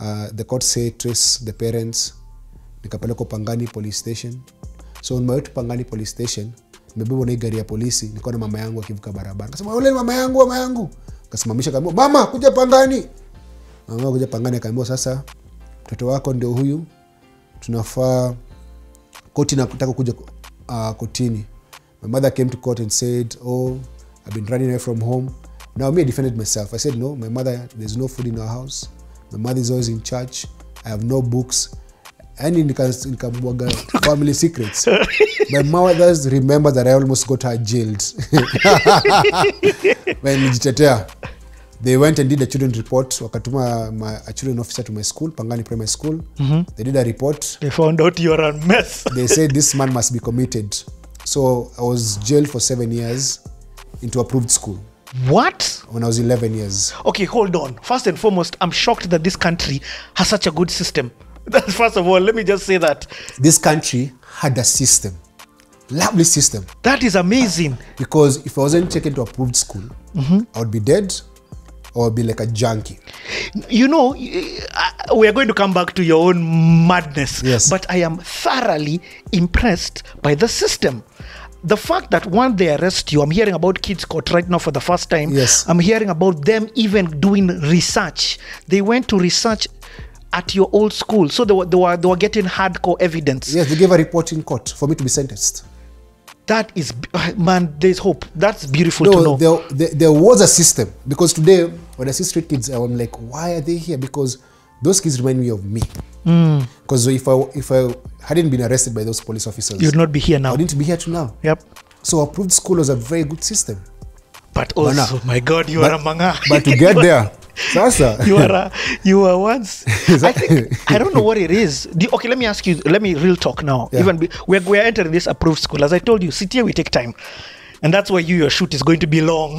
The court said trace the parents. Nikapelekwa Pangani police station. So on my way to Pangani police station, nimebebwa na gari ya polisi, niko na mama yangu akivuka barabara. Akasema ule mama yangu. Akasimamisha kaambia, "Mama, kuja Pangani." Mama kuja Pangani akaambia, "Sasa mtoto wako ndio huyu. Tunafaa koti na kutaka kuja kotini." My mother came to court and said, "Oh, I've been running away from home." Now me, I defended myself. I said, "No, my mother, there's no food in our house. My mother is always in church. I have no books." And nikamwaga family secrets. My mother remember that I almost got her jailed. When nijitetea, they went and did a children report. Wakatuma a children officer to my school, Pangani Primary School. They did a report. They found out you're a mess. They said this man must be committed. So I was jailed for 7 years into approved school. What? When I was 11 years. Okay, hold on. First and foremost, I'm shocked that this country has such a good system. First of all, let me just say that. This country had a system. Lovely system. That is amazing. Because if I wasn't taken to approved school, I would be dead or be like a junkie. You know, we are going to come back to your own madness. Yes. But I am thoroughly impressed by the system. The fact that when they arrest you, I'm hearing about Kids Court right now for the first time. Yes. I'm hearing about them even doing research. They went to research at your old school. So they were getting hardcore evidence. Yes, they gave a report in court for me to be sentenced. That is, man, there's hope. That's beautiful to know. There was a system. Because today, when I see street kids, I'm like, why are they here? Because those kids remind me of me. Because if I hadn't been arrested by those police officers, you'd not be here now. I wouldn't be here to now. Yep. So approved school was a very good system. But also, my God, you are a manga. But to get there, Sasa. you were once. I don't know what it is. Okay, let me ask you. Let me real talk now. Yeah. Even we're entering this approved school. As I told you, sit here, we take time, and that's why your shoot is going to be long.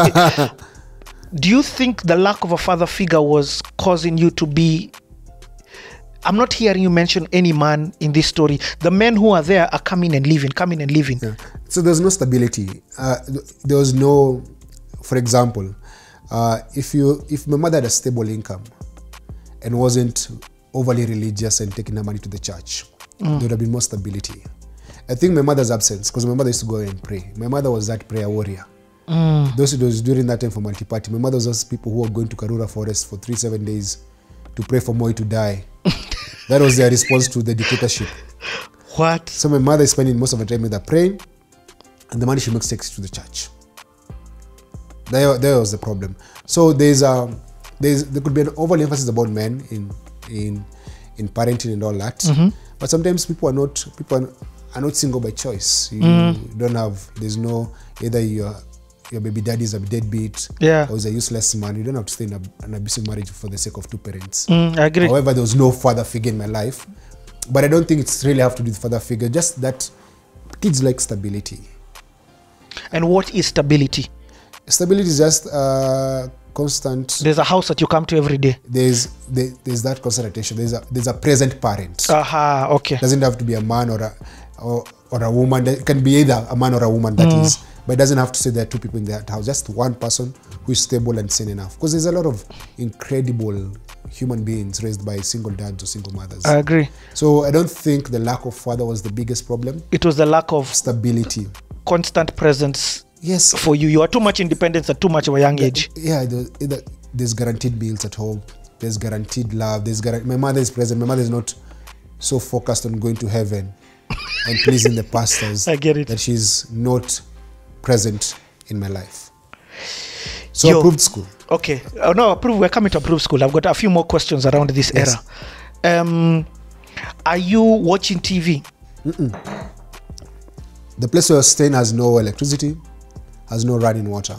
Do you think the lack of a father figure was causing you to be? I'm not hearing you mention any man in this story. The men who are there are coming and leaving. Yeah. So there's no stability. There was no, for example, if my mother had a stable income and wasn't overly religious and taking her money to the church, there would have been more stability. I think my mother's absence, because my mother used to go and pray. My mother was that prayer warrior. Those who was during that time for multi-party. My mother was those people who were going to Karura Forest for 3-7 days to pray for Moi to die. That was their response to the dictatorship. What? So my mother is spending most of the time with her praying, and the money she makes takes to the church. There was the problem. So there could be an overall emphasis about men in parenting and all that. But sometimes people are not single by choice. You don't have. There's no either your baby daddy is a deadbeat, or is a useless man. You don't have to stay in an abusive marriage for the sake of two parents. I agree. However, there was no father figure in my life, but I don't think it's really have to do with father figure. Just that kids like stability. And what is stability? Stability is just constant. There's a house that you come to every day. There's that constant attention. There's a present parent. Okay. Doesn't have to be a man or a woman. It can be either a man or a woman. That is, but it doesn't have to say there are two people in that house. Just one person who is stable and sane enough. Because there's a lot of incredible human beings raised by single dads or single mothers. I agree. So I don't think the lack of father was the biggest problem. It was the lack of stability, constant presence. Yes. For you, you are too much independence at too much of a young age. Yeah, there's guaranteed meals at home. There's guaranteed love. My mother is present. My mother is not so focused on going to heaven and pleasing the pastors. I get it. That she's not present in my life. So approved school. Okay. No, approved. We're coming to approved school. I've got a few more questions around this era. Are you watching TV? The place where you're staying has no electricity, has no running water.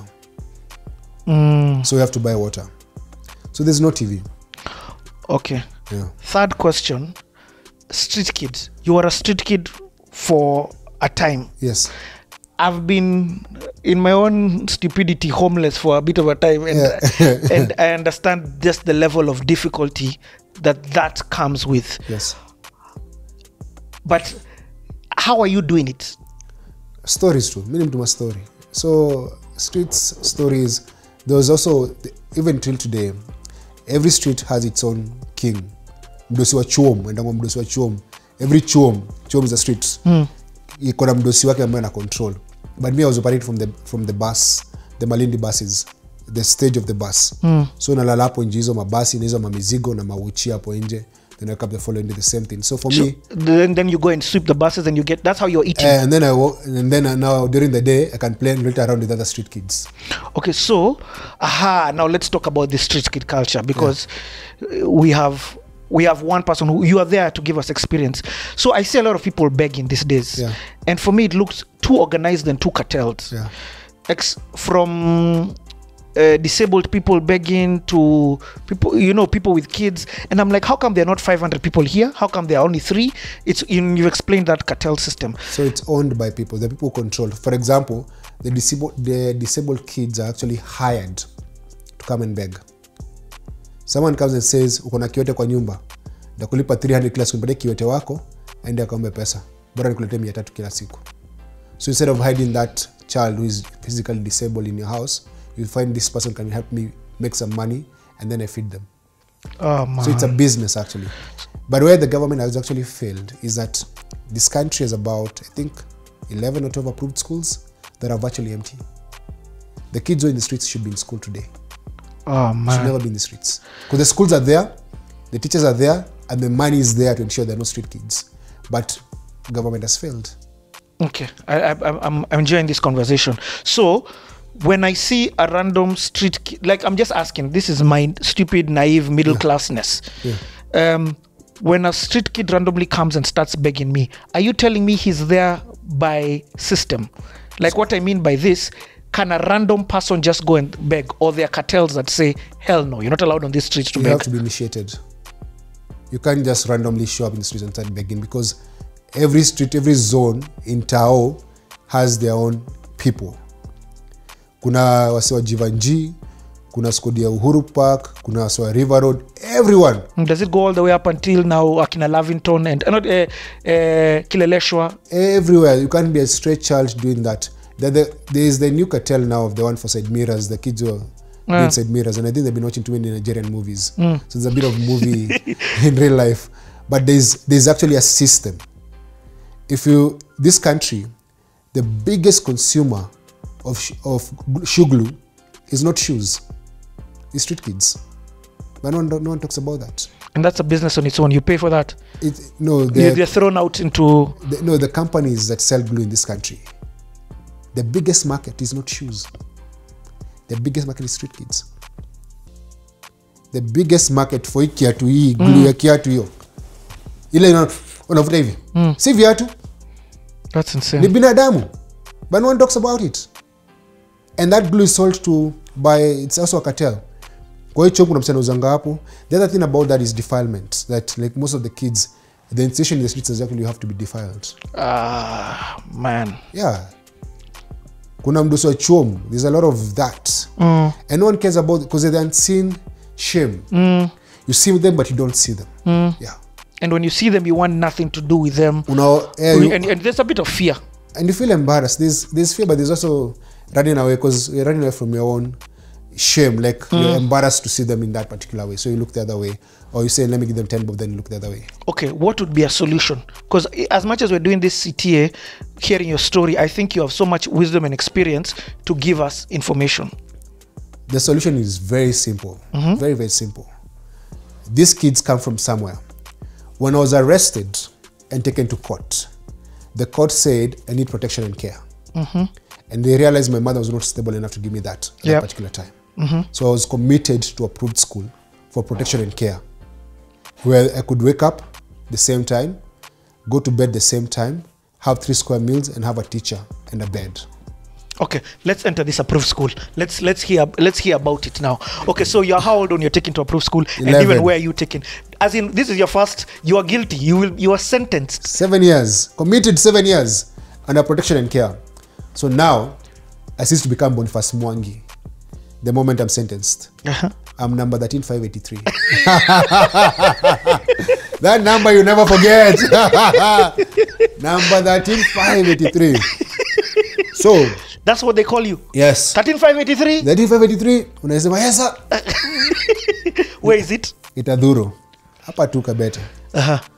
So you have to buy water. So there's no TV. Okay. Yeah. Third question. Street kid. You were a street kid for a time. Yes. I've been in my own stupidity homeless for a bit of a time, and, and I understand just the level of difficulty that comes with. Yes. But how are you doing it? Stories too. Meaning to my story. So streets stories. There was also, even till today, every street has its own king. Mdosi wa chuom, endangwa mdosi wa chuom. Every chuom is a street. Iko na mdosi wake ambaye na control. But me, I was operating from the bus, the Malindi buses, the stage of the bus. So nalala hapo nje hizo mabasi na hizo mamizigo na mauchi hapo nje. Then I wake up the following day, the same thing. So for me, then you go and sweep the buses and that's how you're eating. And then now during the day I can play and relate around with other street kids. Okay, so now let's talk about the street kid culture, because we have one person who you are there to give us experience. So I see a lot of people begging these days, and for me it looks too organized and too cartelled. From disabled people begging to people with kids, and I'm like, how come there are not 500 people here? How come there are only 3? You've explained that cartel system. So it's owned by people. The people control. For example, the disabled kids are actually hired to come and beg. Someone comes and says, uko na kiwete kwa nyumba, ndakulipa 300 kila siku, nipatie kiwete wako aende akaombe pesa, bora nikuletee 300 kila siku. So instead of hiding that child who is physically disabled in your house, you find this person can help me make some money, and then I feed them. Oh, man. So it's a business actually. But where the government has actually failed is that this country has about, I think, 11 or 12 approved schools that are virtually empty. The kids who are in the streets should be in school today. Oh, man. Should never be in the streets. Because the schools are there, the teachers are there, and the money is there to ensure there are no street kids. But government has failed. Okay, I'm enjoying this conversation. So when I see a random street kid, like, I'm just asking, this is my stupid, naive middle classness. When a street kid randomly comes and starts begging me, are you telling me he's there by system? Like, what I mean by this, can a random person just go and beg, or there are cartels that say, hell no, you're not allowed on these streets to beg? You have to be initiated. You can't just randomly show up in the streets and start begging, because every street, every zone in Tao has their own people. Kuna wase wa Jivanji, kuna skodi ya Uhuru Park, kuna wase wa River Road, everyone. Does it go all the way up until now Akina Lavington and not Kileleshwa? Everywhere. You can't be a straight child doing that. There is the new cartel now of the one for Side Mirrors, the kids who are doing Side Mirrors, and I think they've been watching too many Nigerian movies. So it's a bit of movie in real life. But there's actually a system. This country, the biggest consumer of shoe glue is not shoes, it's street kids. But no one talks about that. And that's a business on its own. You pay for that? They're thrown out into... the companies that sell glue in this country, the biggest market is not shoes. The biggest market is street kids. The biggest market for kiatu hii, glue ya kiatu hiyo, ile unavuta hivi, si viatu. That's insane. Ni binadamu. But no one talks about it. And that glue is sold it's also a cartel. Kwa hiyo kuna msana uzanga hapo. The other thing about that is defilement. That like most of the kids, the institution in the streets is actually you have to be defiled. Man. Yeah. Kuna mdosi wa chuom. There's a lot of that. And no one cares about it because they're the unseen shame. You see them but you don't see them. Yeah. And when you see them, you want nothing to do with them. And there's a bit of fear. And you feel embarrassed. There's fear, but there's also running away, because you're running away from your own shame. Like you're embarrassed to see them in that particular way. So you look the other way. Or you say, let me give them 10 bob, then you look the other way. Okay, what would be a solution? Because as much as we're doing this CTA, hearing your story, I think you have so much wisdom and experience to give us information. The solution is very simple. Very, very simple. These kids come from somewhere. When I was arrested and taken to court, the court said I need protection and care. And they realized my mother was not stable enough to give me that at that particular time. So I was committed to approved school for protection and care, where I could wake up the same time, go to bed the same time, have 3 square meals, and have a teacher and a bed. Okay, let's enter this approved school. Let's hear about it now. Okay, so you're how old when you're taken to approved school? 11. And even where are you taken? As in, this is your first, you are guilty. You are sentenced. 7 years. Committed 7 years under protection and care. So now, I cease to become Boniface Mwangi the moment I'm sentenced. I'm number 13583. That number you never forget. Number 13583. So That's what they call you. Yes. 13583. 3583 unasema yes sir. Where is it? Itadhuru hapa tu Kabete. Uh-huh.